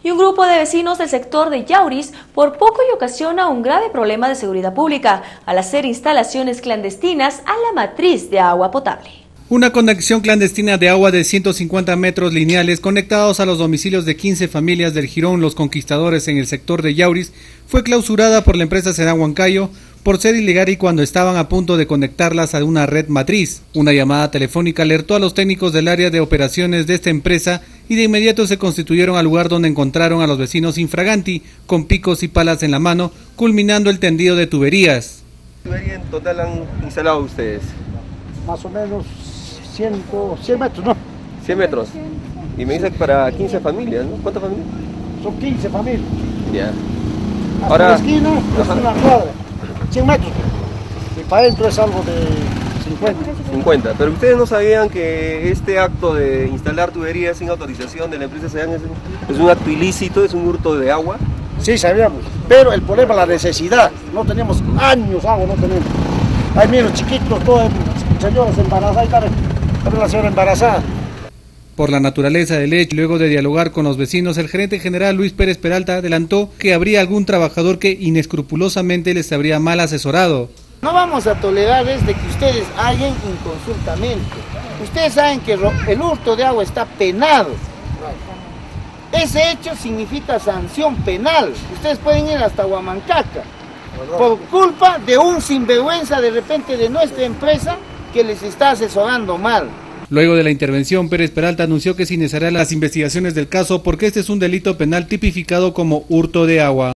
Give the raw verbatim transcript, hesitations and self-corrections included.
y un grupo de vecinos del sector de Yauris por poco y ocasiona un grave problema de seguridad pública al hacer instalaciones clandestinas a la matriz de agua potable. Una conexión clandestina de agua de ciento cincuenta metros lineales conectados a los domicilios de quince familias del Jirón Los Conquistadores en el sector de Yauris fue clausurada por la empresa Sedán Huancayo por ser ilegal y cuando estaban a punto de conectarlas a una red matriz. Una llamada telefónica alertó a los técnicos del área de operaciones de esta empresa y de inmediato se constituyeron al lugar donde encontraron a los vecinos infraganti con picos y palas en la mano, culminando el tendido de tuberías. ¿Qué tubería en total han instalado ustedes? Más o menos cien, cien metros, ¿no? cien metros. Y me dice que para quince familias, ¿no? ¿Cuántas familias? Son quince familias. Ya. Hasta Ahora, la esquina es ajá. una cuadra, cien metros. Y para adentro es algo de cincuenta. cincuenta. Pero ustedes no sabían que este acto de instalar tuberías sin autorización de la empresa Sedán es, es un acto ilícito, es un hurto de agua. Sí, sabíamos. Pero el problema es la necesidad. No teníamos años agua, no tenemos. Hay niños chiquitos, todas señoras embarazadas y tal. También la señora embarazada. Por la naturaleza del hecho, luego de dialogar con los vecinos, el gerente general Luis Pérez Peralta adelantó que habría algún trabajador que inescrupulosamente les habría mal asesorado. No vamos a tolerar es de que ustedes hagan inconsultamente. Ustedes saben que el hurto de agua está penado. Ese hecho significa sanción penal. Ustedes pueden ir hasta Huamancaca por culpa de un sinvergüenza de repente de nuestra empresa que les está asesorando mal. Luego de la intervención, Pérez Peralta anunció que se iniciarán las investigaciones del caso porque este es un delito penal tipificado como hurto de agua.